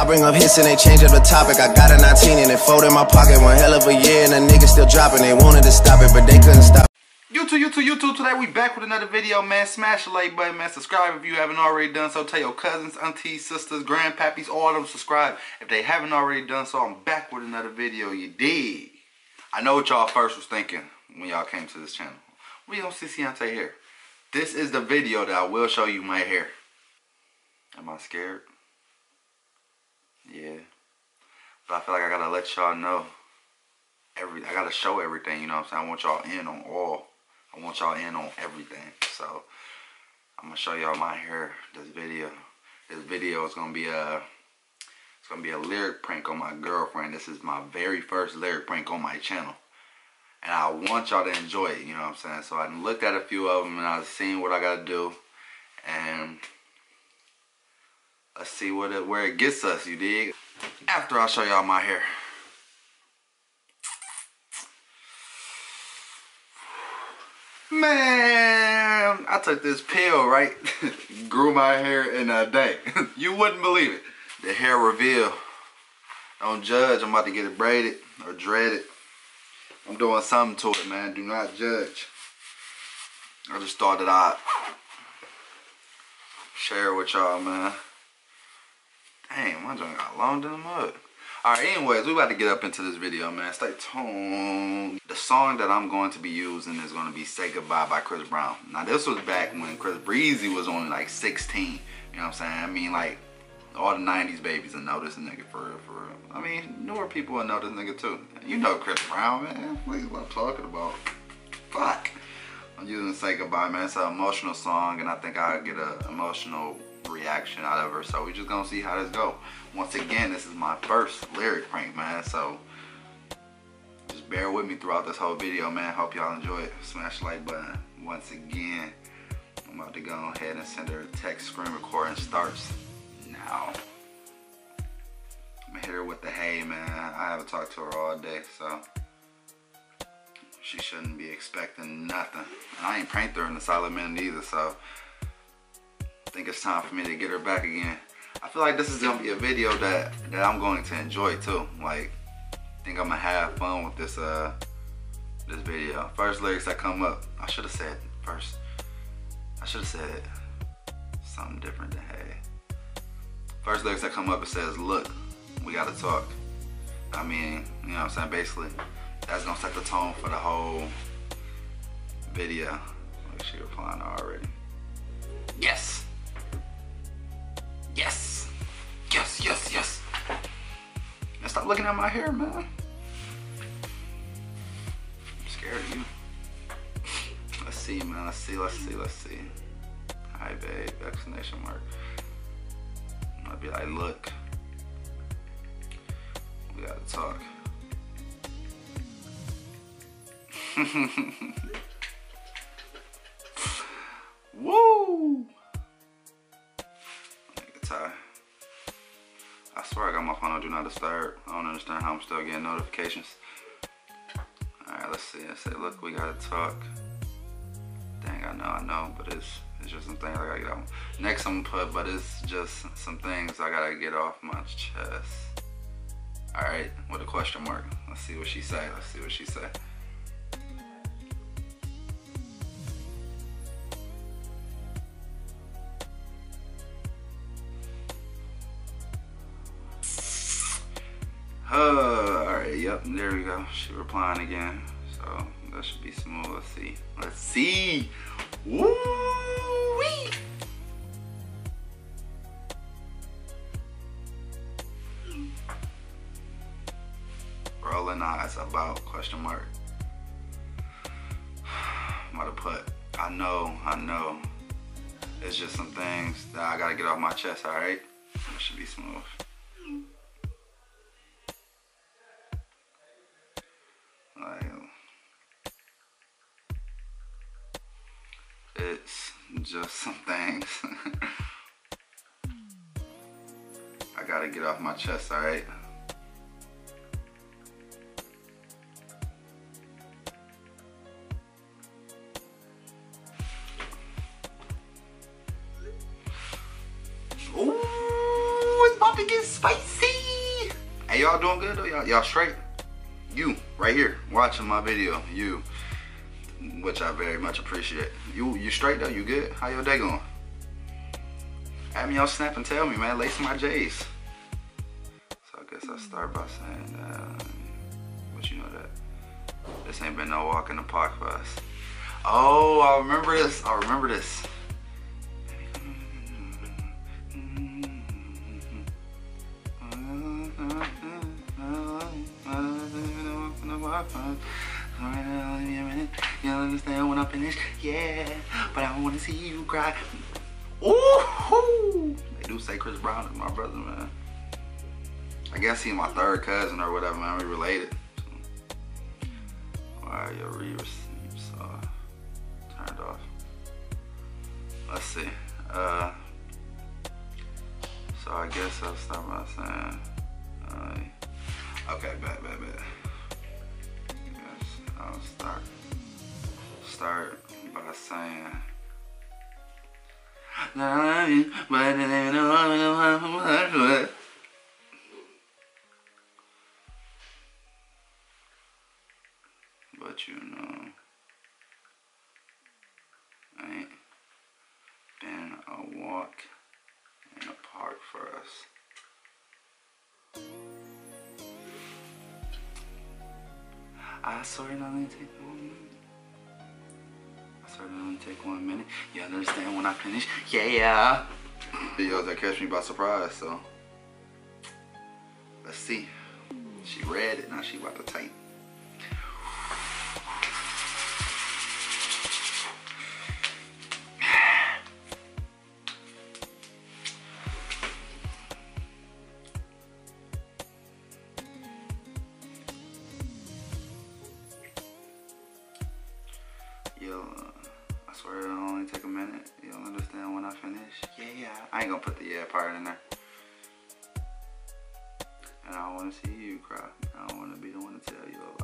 I bring up hits and they change up the topic. I got a 19 and it fold in my pocket. One hell of a year and the niggas still dropping. They wanted to stop it, but they couldn't stop. YouTube, today we back with another video, man. Smash the like button, man. Subscribe if you haven't already done so. Tell your cousins, aunties, sisters, grandpappies, all of them subscribe if they haven't already done so. I'm back with another video, you dig? I know what y'all first was thinking when y'all came to this channel. We don't see Ciante hair. This is the video that I will show you my hair. Am I scared? Yeah. But I feel like I gotta let y'all know I gotta show everything, you know what I'm saying? I want y'all in on all. I want y'all in on everything. So I'm gonna show y'all my hair this video. This video is gonna be a lyric prank on my girlfriend. This is my very first lyric prank on my channel. And I want y'all to enjoy it, you know what I'm saying? So I looked at a few of them and I've seen what I gotta do. And let's see where it gets us, you dig? After I show y'all my hair. Man, I took this pill, right? Grew my hair in a day. You wouldn't believe it. The hair reveal. Don't judge. I'm about to get it braided or dreaded. I'm doing something to it, man. Do not judge. I just thought that I'd share with y'all, man. Dang, my joint got long in the mud. Alright, anyways, we about to get up into this video, man. Stay tuned. The song that I'm going to be using is going to be Say Goodbye by Chris Brown. Now, this was back when Chris Breezy was only like 16. You know what I'm saying? I mean, like, all the 90s babies will know this nigga for real, for real. I mean, newer people will know this nigga too. You know Chris Brown, man. What I'm talking about. Fuck. I'm using Say Goodbye, man. It's an emotional song, and I think I'll get an emotional reaction out of her. So we just gonna see how this go. Once again, this is my first lyric prank, man. So just bear with me throughout this whole video, man. Hope y'all enjoy it. Smash the like button. Once again, I'm about to go ahead and send her a text. Screen recording starts now. I'm gonna hit her with the hey, man. I haven't talked to her all day, so she shouldn't be expecting nothing. And I ain't pranked her in a solid minute either, so I think it's time for me to get her back again. I feel like this is gonna be a video that I'm going to enjoy too. Like, I think I'm gonna have fun with this this video. First lyrics that come up, I should have said first. I should have said something different than hey. First lyrics that come up, it says, "Look, we gotta talk." I mean, you know what I'm saying? Basically, that's gonna set the tone for the whole video. Like, she replying already. Yes. Yes. Yes, yes, yes. Man, stop looking at my hair, man. I'm scared of you. Let's see, man. Let's see. Hi, babe. Exclamation mark. I'll be like, look. We gotta talk. Woo! I swear I got my phone on Do Not Disturb. I don't understand how I'm still getting notifications. Alright, let's see. I say, look, we gotta talk. Dang, I know, but it's just some things I gotta get off. Next I'm gonna put, but it's just some things I gotta get off my chest. Alright, with a question mark. Let's see what she say. Alright, yep, there we go. She replying again. So that should be smooth. Let's see. Woo-wee. Rolling eyes about question mark. I'm about to put, I know. It's just some things that I gotta get off my chest, alright? That should be smooth. It's just some things I gotta get off my chest, alright? Ooh, it's about to get is spicy. Hey, y'all doing good though? Y'all straight? You, right here, watching my video. You, which I very much appreciate. You straight though? You good? How your day going? Add me on Snap and tell me, man. Lace my J's. So I guess I'll start by saying, but you know that this ain't been no walk in the park for us. Oh, I remember this. I remember this. You understand when I finish? Yeah, but I want to see you cry. Ooh, they do say Chris Brown is my brother, man. I guess he's my third cousin or whatever, man. We related. So. Alright, your re-receipts turned off. Let's see. So I guess I'll start by saying, okay, bet. Yes, I'll start by saying, but you know, ain't been a walk in the park for us. I swear it only take 1 minute. I swear it only take 1 minute. You understand when I finish? Yeah. Videos that catch me by surprise, so let's see. She read it, now she about to type. I swear it'll only take a minute. You'll understand when I finish. Yeah. I ain't gonna put the yeah part in there. And I don't wanna see you cry. I don't wanna be the one to tell you a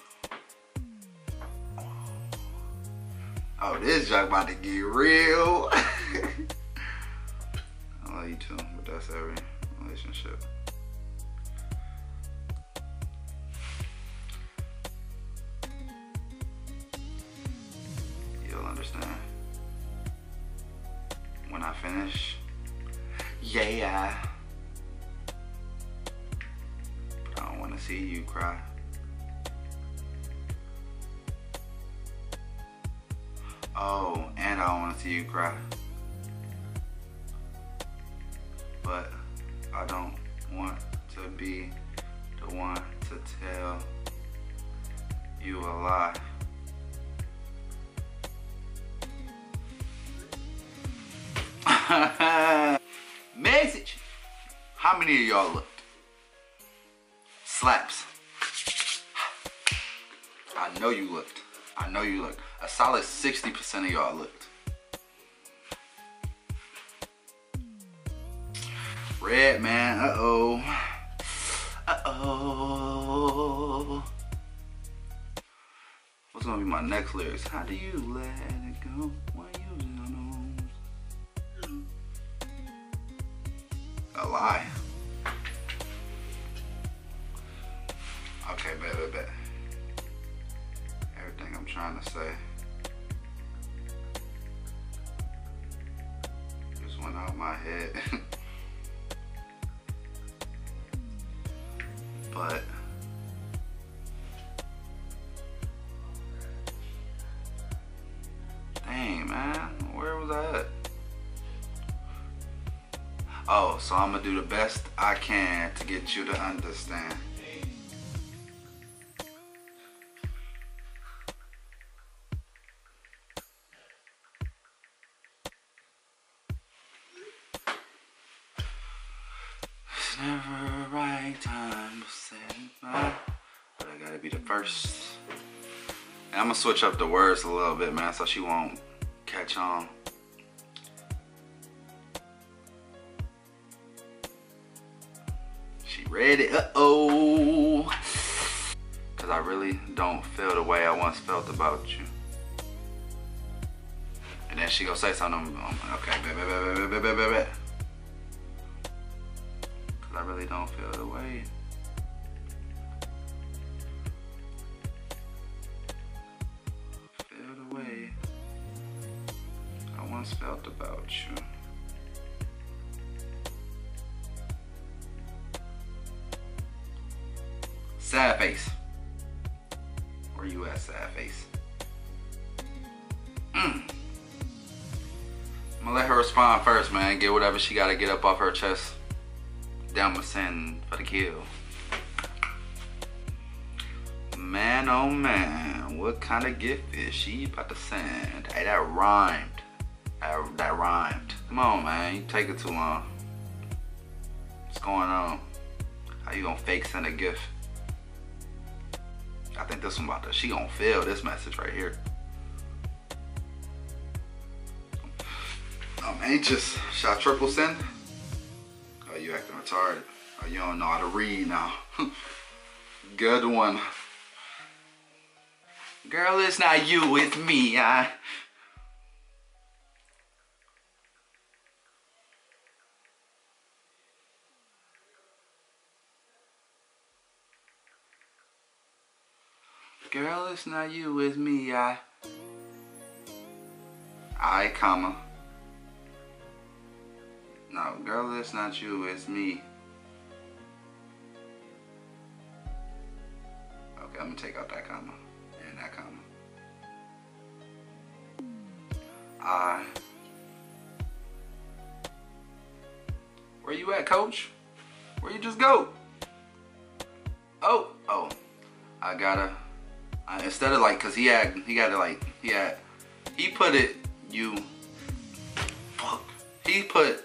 lie. Oh, this joke about to get real. I love you too, but that's every relationship. Understand when I finish. Yeah, but I don't want to see you cry. Oh, and I don't want to see you cry, but I don't want to be the one to tell you a lie. Message. How many of y'all looked? Slaps. I know you looked. I know you looked. A solid 60% of y'all looked. Red man, uh-oh. What's gonna be my next lyrics? How do you let it go when you know? A lie. Okay, bet. Everything I'm trying to say just went out my head. But dang, man, where was I at? Oh, so I'm gonna do the best I can to get you to understand. It's never a right time to say goodbye, but I gotta be the first. And I'm gonna switch up the words a little bit, man, so she won't catch on. She read it, uh-oh. Cause I really don't feel the way I once felt about you. And then she gonna say something, okay, bet. Cause I really don't feel the way. Feel the way I once felt about you. Sad face. Where you at, sad face? I'm gonna let her respond first, man. Get whatever she gotta get up off her chest. Then I'm gonna send for the kill. Man, oh man, what kind of gift is she about to send? Hey, that rhymed. That rhymed. Come on, man, you take it too long. What's going on? How you gonna fake send a gift? I think this one she gonna feel this message right here. I'm anxious. Should I triple send? Oh, you acting retarded. Oh, you don't know how to read now. Good one. Girl, it's not you, it's me. Girl, it's not you, it's me. I, comma. No, girl, it's not you, it's me. Okay, I'm gonna take out that comma and that comma. Where you at, coach? Where you just go? Oh, I gotta, instead of like, cause he put it, he put,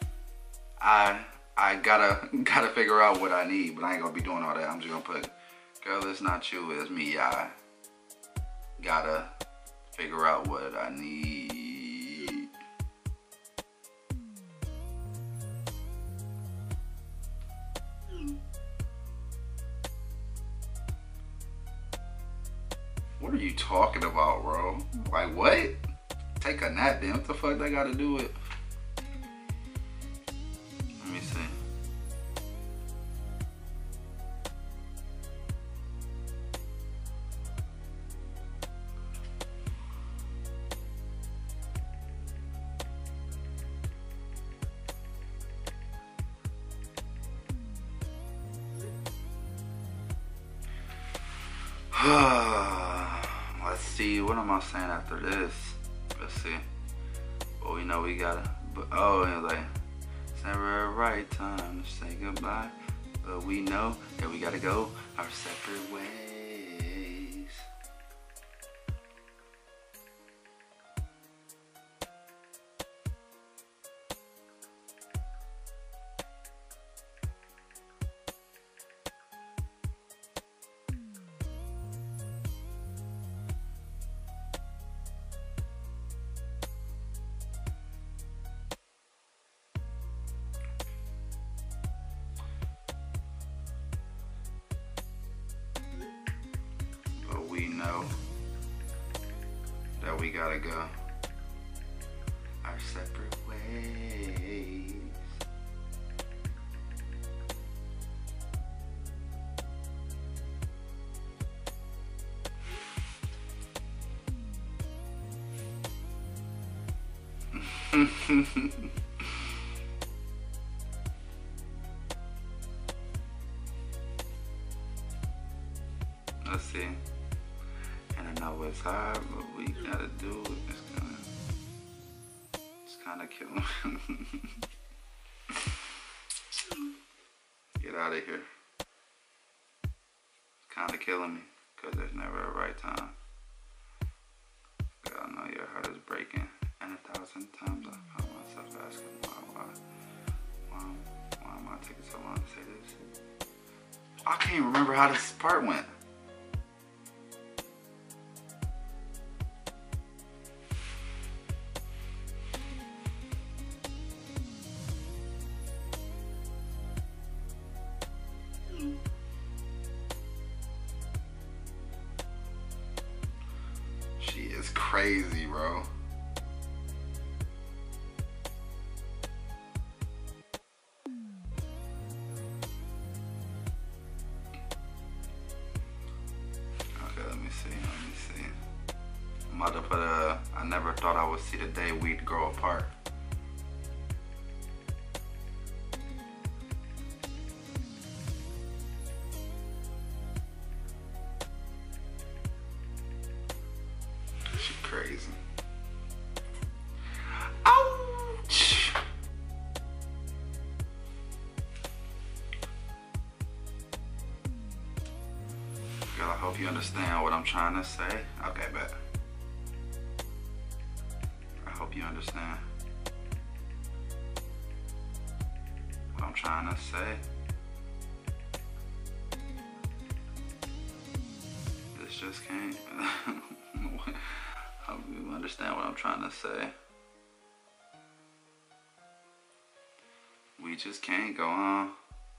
I gotta figure out what I need, but I ain't gonna be doing all that. I'm just gonna put, girl, it's not you, it's me. I gotta figure out what I need. What are you talking about, bro? Like, what? Take a nap then. What the fuck they gotta do with? Let me see. Let's see, what am I saying after this? Let's see. Well, we know we gotta, oh, it's like, it's never a right time to say goodbye, but we know that we gotta go our separate ways. We know that we gotta go our separate ways. Let's see. And I know it's hard, but we gotta do it. It's kinda killing me. Get out of here. It's kinda killing me, cause there's never a right time. God, I know your heart is breaking, and 1,000 times I found myself asking why am I taking so long to say this? I can't remember how this part went. She is crazy, bro. never thought I would see the day we'd grow apart. She crazy. Ouch! Girl, I hope you understand what I'm trying to say. Okay, bet. I hope you understand what I'm trying to say. This just can't. I hope you understand what I'm trying to say. We just can't go on.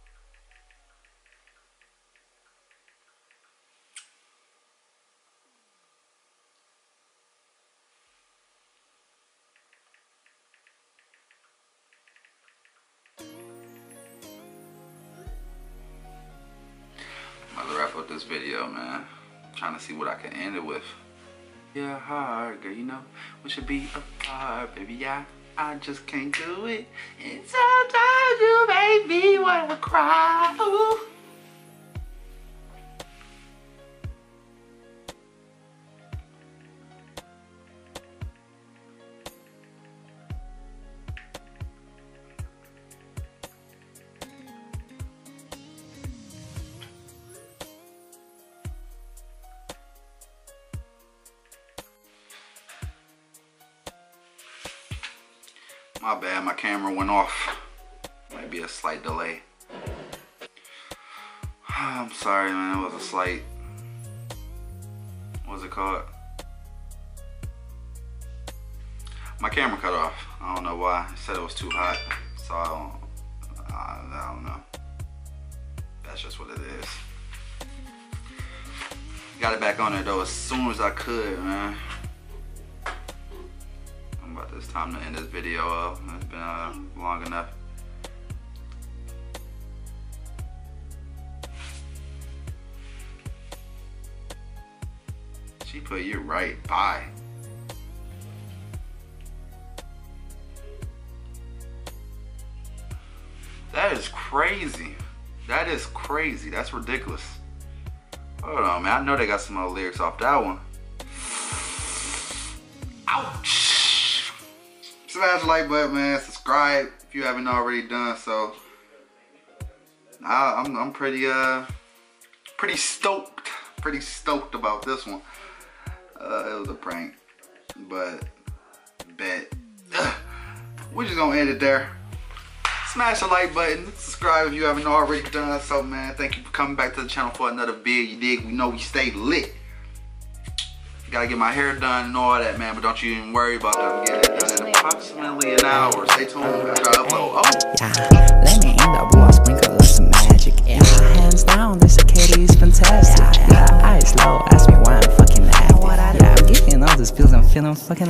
I'm about to wrap up this video, man. Trying to see what I can end it with. Yeah, hard, girl, you know, we should be apart, baby. I just can't do it. And sometimes you make me wanna cry. Ooh. My bad, my camera went off. Might be a slight delay. I'm sorry, man, it was a slight, what's it called? My camera cut off. I don't know why. It said it was too hot, so I don't know. That's just what it is. Got it back on there though as soon as I could, man. It's time to end this video. It's been long enough. She put you right. Bye. That is crazy. That is crazy. That's ridiculous. Hold on, man. I know they got some other lyrics off that one. Ouch. Smash the like button, man. Subscribe if you haven't already done so. I'm pretty stoked about this one. It was a prank, but bet. We're just gonna end it there. Smash the like button, subscribe if you haven't already done so, man. Thank you for coming back to the channel for another vid. You dig? We know we stay lit. Gotta get my hair done and all that, man, but don't you even worry about that. I'm getting it done in approximately an hour. Stay tuned after I upload. Oh. Yeah, let me in the boy, sprinkle up some magic. Yeah, hands down, this kitty is fantastic. Yeah, eyes low, ask me why I'm fucking acting. Yeah, I'm getting all these pills, I'm feeling fucking